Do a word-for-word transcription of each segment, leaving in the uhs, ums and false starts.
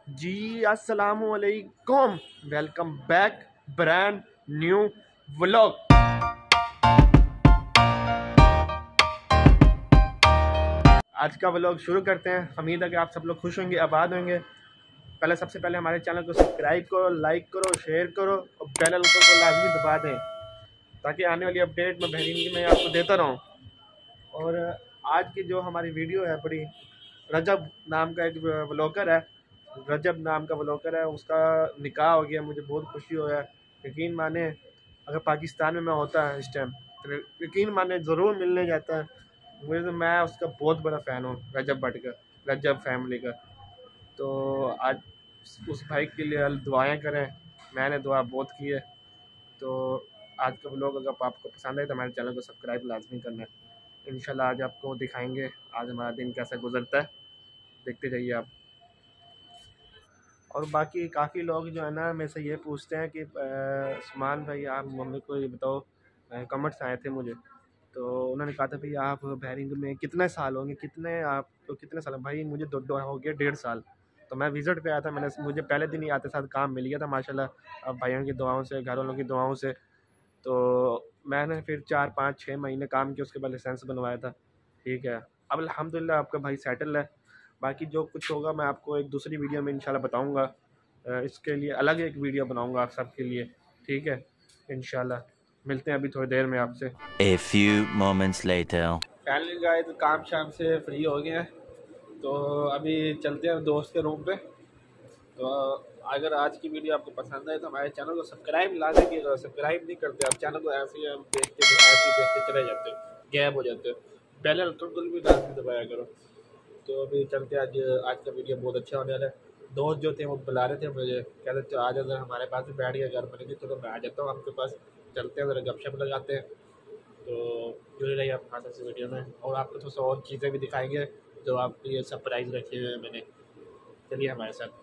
जी अस्सलामु अलैकुम, welcome back brand new vlog. आज का व्लॉग शुरू करते हैं। उम्मीद है कि आप सब लोग खुश होंगे, आबाद होंगे। पहले सबसे पहले हमारे चैनल को सब्सक्राइब करो, लाइक करो, शेयर करो और बेल आइकन को लाजमी दबा दें ताकि आने वाली अपडेट मैं बेहतरीन में आपको देता रहूं। और आज की जो हमारी वीडियो है, बड़ी रजब नाम का एक व्लॉगर है, रजब नाम का व्लॉगर है, उसका निकाह हो गया। मुझे बहुत खुशी हो है। यकीन माने अगर पाकिस्तान में मैं होता है इस टाइम तो यकीन माने ज़रूर मिलने जाता है। मुझे तो मैं उसका बहुत बड़ा फ़ैन हूँ, रजब भट्ट का, रजब फैमिली का। तो आज उस भाई के लिए दुआएं करें, मैंने दुआ बहुत की है। तो आज का व्लॉग अगर आपको पसंद है तो हमारे चैनल को सब्सक्राइब लाजमी करना है। इंशाल्लाह आज आपको दिखाएंगे आज हमारा दिन कैसा गुजरता है, देखते जाइए आप। और बाकी काफ़ी लोग जो है ना मेरे से ये पूछते हैं कि उस्मान भाई आप मम्मी को ये बताओ, कमेंट्स आए थे मुझे, तो उन्होंने कहा था भाई आप बहरीन में कितने साल होंगे, कितने आप तो कितने साल। भाई मुझे दो दो हो गया डेढ़ साल। तो मैं विज़िट पे आया था, मैंने मुझे पहले दिन ही आते साथ काम मिल गया था माशाल्लाह, अब भाइयों की दुआओं से, घर वालों की दुआओं से। तो मैंने फिर चार पाँच छः महीने काम किया, उसके बाद लाइसेंस बनवाया था। ठीक है, अब अल्हम्दुलिल्लाह आपका भाई सेटल है। बाकी जो कुछ होगा मैं आपको एक दूसरी वीडियो में इंशाल्लाह बताऊंगा। इसके लिए अलग एक वीडियो बनाऊंगा आप सबके लिए, ठीक है। इंशाल्लाह मिलते हैं अभी थोड़ी देर में आपसे। A few moments later. Finally guys तो काम शाम से फ्री हो गए हैं, तो अभी चलते हैं दोस्त के रूम पे। तो अगर आज की वीडियो आपको पसंद है तो हमारे चैनल को सब्सक्राइब लाने की, सब्सक्राइब नहीं करते आप चैनल को, ऐसे ही हम देखते ऐसे ही देखते चले जाते हैं, गैप हो जाते हैं। पहले बिल्कुल भी लाजमी दबाया करो। तो अभी चलते आज आज का वीडियो बहुत अच्छा होने वाला है। दोस्त जो थे वो बुला रहे थे मुझे, कह रहे थे आज अगर हमारे पास भी बैठ गया घर बनेगी तो, तो मैं आ जाता हूँ आपके पास, चलते हैं ज़रा गपशप लगाते हैं। तो जुड़े रहिए आप खास से वीडियो में, और आपको थोड़ा सा और चीज़ें भी दिखाएंगे जो आपके लिए सरप्राइज़ रखे हुए हैं मैंने। चलिए हमारे साथ।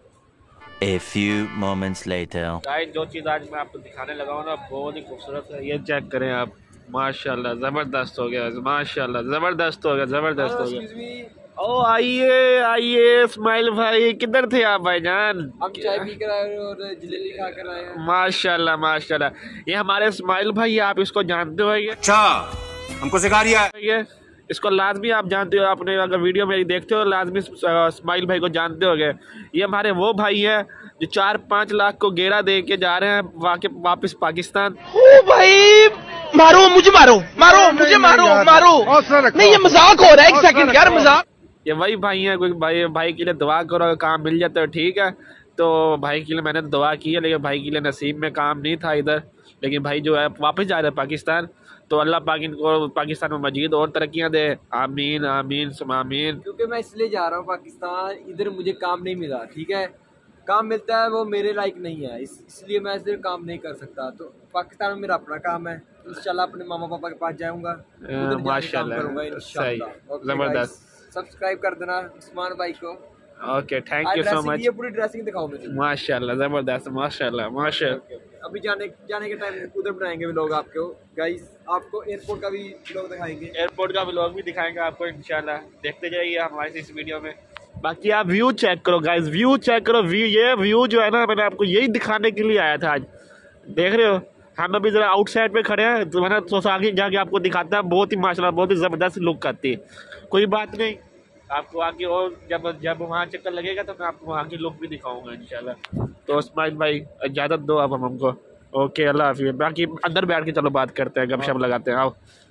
A few moments later. Guys जो चीज़ आज मैं आपको दिखाने लगा हूँ ना बहुत ही खूबसूरत है, ये चेक करें आप। माशाल्लाह ज़बरदस्त हो गया, माशाल्लाह ज़बरदस्त हो गया, ज़बरदस्त हो गया। ओ आइए आइए इस्माइल भाई, किधर थे आप भाईजान? हम चाय पी कर आए और जलेबी खा कर आए हैं। माशाल्लाह माशाल्लाह, ये हमारे इस्माइल भाई, आप इसको जानते हो? अच्छा, हमको सिखा दिया ये इसको लाजमी आप जानते हो, आपने अगर वीडियो मेरी देखते हो लाजमी इस्माइल भाई को जानते होगे। ये हमारे वो भाई हैं जो चार पाँच लाख को घेरा दे के जा रहे हैं वाके वापस पाकिस्तान। ओ भाई मारो मुझे, मारो मारो मुझे, मारो मारो नहीं, ये मजाक हो रहा है। एक सेकंड यार, मजाक। ये वही भाई हैं, कोई भाई भाई के लिए दुआ करो अगर काम मिल जाता है, ठीक है। तो भाई के लिए मैंने दुआ की है, लेकिन भाई के लिए नसीब में काम नहीं था इधर। लेकिन भाई जो है वापस जा रहे हैं पाकिस्तान, तो अल्लाह पाक इनको पाकिस्तान में मजीद और तरक्कियाँ दे। आमीन आमीन सुम आमीन। क्योंकि मैं इसलिए जा रहा हूँ पाकिस्तान, इधर मुझे काम नहीं मिला, ठीक है। काम मिलता है वो मेरे लायक नहीं है, इस इसलिए मैं इधर काम नहीं कर सकता। तो पाकिस्तान में मेरा अपना काम है, इंशाल्लाह अपने मामा पापा के पास जाऊँगा, माशाल्लाह सही, ज़बरदस्त। सब्सक्राइब कर देना उस्मान भाई को। Okay, thank you so much. ये पूरी ड्रेसिंग दिखाओ मुझे। माशाल्लाह ज़बरदस्त, माशाल्लाह माशाल्लाह। अभी जाने जाने के टाइम उधर बनाएंगे व्लॉग आपको गाइस, आपको एयरपोर्ट का भी व्लॉग दिखाएंगे, एयरपोर्ट का व्लॉग भी दिखाएंगे आपको इंशाल्लाह। देखते जाइए हमारे इस वीडियो में। बाकी आप व्यू चेक करो गाइस, व्यू चेक करो। व्यू ये व्यू जो है ना, मैंने आपको यही दिखाने के लिए आया था आज। देख रहे हो, हम अभी ज़रा आउटसाइड पे खड़े हैं, तो मैंने सोचा आगे जाके आपको दिखाता है। बहुत ही माशाल्लाह बहुत ही ज़बरदस्त लुक आती है। कोई बात नहीं, आपको आगे और जब जब वहाँ चक्कर लगेगा तो मैं आपको वहाँ की लुक भी दिखाऊंगा इंशाल्लाह। तो इस्माइल भाई इजाज़त दो आप हमको। ओके, अल्लाह हाफिज़। बाकी अंदर बैठ के चलो बात करते हैं, गपशप लगाते हैं। आओ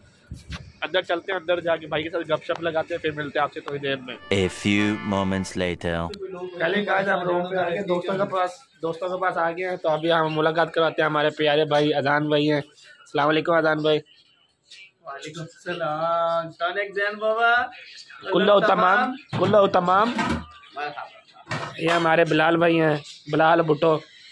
अंदर चलते हैं, अंदर जाके भाई के साथ गपशप लगाते हैं, फिर मिलते हैं आपसे थोड़ी देर में। A few moments later. पहले गाइस हम रूम पे आ गए, दोस्तों के पास दोस्तों के पास आ गए हैं। तो अभी हम मुलाकात कराते हैं हमारे प्यारे भाई अजान भाई हैं। अस्सलाम वालेकुम अजान भाई। वालेकुम सलाम बाबा, कुल्लो तमाम कुल्लो तमाम। ये हमारे बिलाल भाई हैं, बिलाल भुट्टो।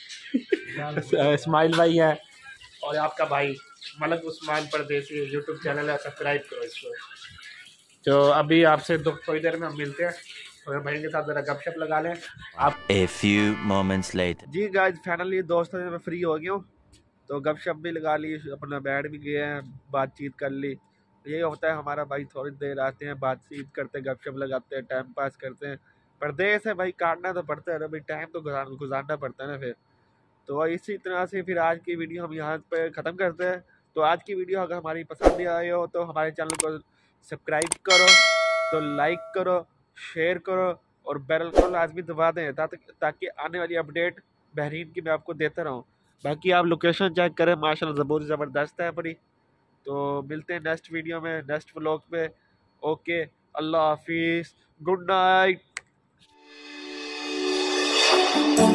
इस्माइल भाई हैं, और आपका भाई मलक उस्मान परदेसी, यूट्यूब चैनल है, सब्सक्राइब करो इसको। तो अभी आपसे दो थोड़ी देर में हम मिलते हैं और भाई के साथ जरा गपशप लगा लें आप। A few moments later. जी गाइस फाइनली दोस्तों से मैं फ्री हो गया हूँ, तो गपशप भी लगा ली, अपना बैठ भी गए हैं, बातचीत कर ली। यही होता है हमारा भाई, थोड़ी देर आते हैं, बातचीत करते हैं, गपशप लगाते हैं, टाइम पास करते हैं, परदेस है भाई, काटना तो पड़ता है ना भाई, टाइम तो गुजार गुजारना पड़ता है ना फिर। तो इसी तरह से फिर आज की वीडियो हम यहाँ पे ख़त्म करते हैं। तो आज की वीडियो अगर हमारी पसंद आई हो तो हमारे चैनल को सब्सक्राइब करो, तो लाइक करो, शेयर करो और बेल को लाजमी दबा दें ताकि आने वाली अपडेट बहरीन की मैं आपको देता रहूँ। बाकी आप लोकेशन चेक करें, माशाल्लाह बहुत ज़बरदस्त है बड़ी। तो मिलते हैं नेक्स्ट वीडियो में, नेक्स्ट व्लॉग में। ओके, अल्लाह हाफिज़, गुड नाइट।